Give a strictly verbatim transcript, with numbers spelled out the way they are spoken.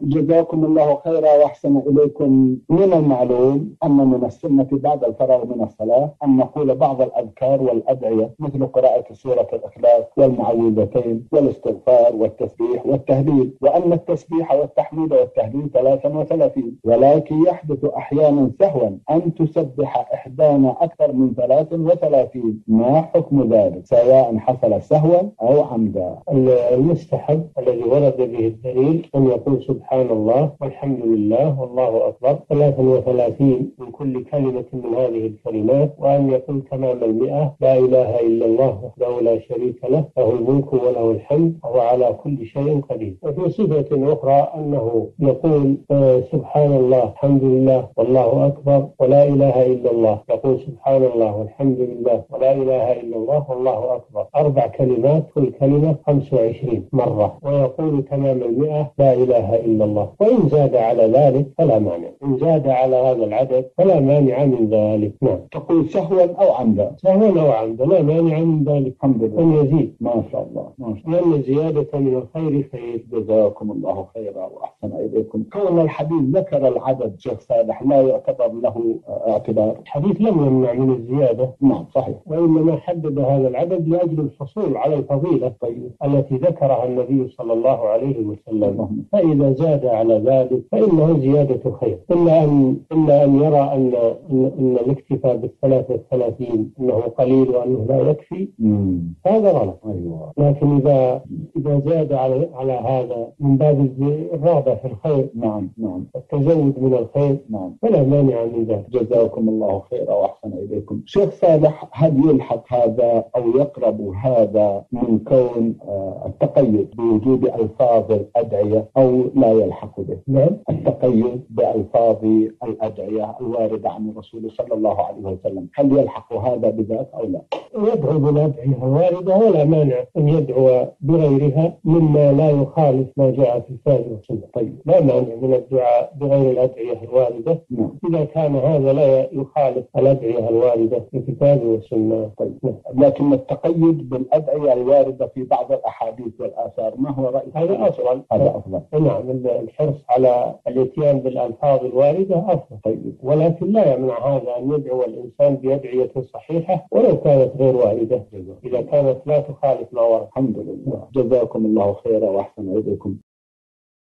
جزاكم الله خيرا وأحسن إليكم. من المعلوم أن من السنة بعد الفراغ من الصلاة أن نقول بعض الأذكار والأدعية مثل قراءة سورة الإخلاص والمعوذتين والاستغفار والتسبيح والتهليل، وأن التسبيح والتحميد والتهليل ثلاثا وثلاثين، ولكن يحدث أحيانا سهوا أن تسبح إحدانا أكثر من ثلاث وثلاثين. ما حكم ذلك سواء حصل سهوا أو عمدا؟ المستحب الذي ورد به الدليل أن يقول سبحان الله والحمد لله والله أكبر ثلاثا وثلاثين من كل كلمة من هذه الكلمات، وأن يقول تمام المئة لا إله إلا الله وحده لا شريك له له الملك وله الحمد وهو على كل شيء قدير. وفي صفة أخرى أنه يقول آه سبحان الله الحمد لله والله أكبر ولا إله إلا الله، يقول سبحان الله والحمد لله ولا إله إلا الله والله أكبر أربع كلمات، كل كلمة خمس وعشرين مرة، ويقول تمام المئة لا إله إلا الله. وإن زاد على ذلك فلا مانع، إن زاد على هذا العدد فلا مانع من ذلك. نعم. تقول سهوا أو عمدا؟ سهوا أو عمدا لا مانع من ذلك. الحمد لله. أن يزيد ما شاء الله ما شاء الله. لأن زيادة من الخير خير. جزاكم الله خيرا وأحسن إليكم. كون الحديث ذكر العدد شيخ صالح لا يعتبر له اعتبار؟ الحديث لم يمنع من الزيادة. نعم صحيح. وإنما حدد هذا العدد لأجل الحصول على الفضيلة طيب. التي ذكرها النبي صلى الله عليه وسلم. فإذا زاد على ذلك فإنه زيادة خير، إلا أن إلا أن يرى أن أن, أن الاكتفاء بالثلاث والثلاثين أنه قليل وأنه لا يكفي، هذا غلط. أيوة. لكن إذا إذا زاد على على هذا من باب الرغبة في الخير، نعم نعم، التزود من الخير، نعم، فلا مانع من ذلك. جزاكم الله خيرا وأحسن إليكم. شيخ صالح، هل يلحق هذا أو يقرب هذا من كون التقيد بوجود ألفاظ الأدعية أو لا يلحق به؟ نعم. التقيد بألفاظ الأدعية الواردة عن الرسول صلى الله عليه وسلم، هل يلحق هذا بذات أو لا؟ يدعو بالأدعية الواردة ولا مانع أن يدعو بغيرها مما لا يخالف ما جاء في الكتاب والسنة. طيب. لا مانع من الدعاء بغير الأدعية الواردة. نعم. إذا كان هذا لا يخالف الأدعية الواردة في الكتاب والسنة. طيب. نعم. لكن التقيد بالأدعية الواردة في بعض الأحاديث والآثار ما هو رأيك؟ هذا أفضل. هذا أفضل. نعم. الحرص على الاتيان بالألفاظ الواردة أفضل. طيب. ولكن لا يمنع هذا أن يدعو الإنسان بأدعية صحيحة ولو كانت غير واردة، إذا كانت لا تخالف ما ورد. الحمد لله. جزاكم الله خيرا وأحسن إليكم.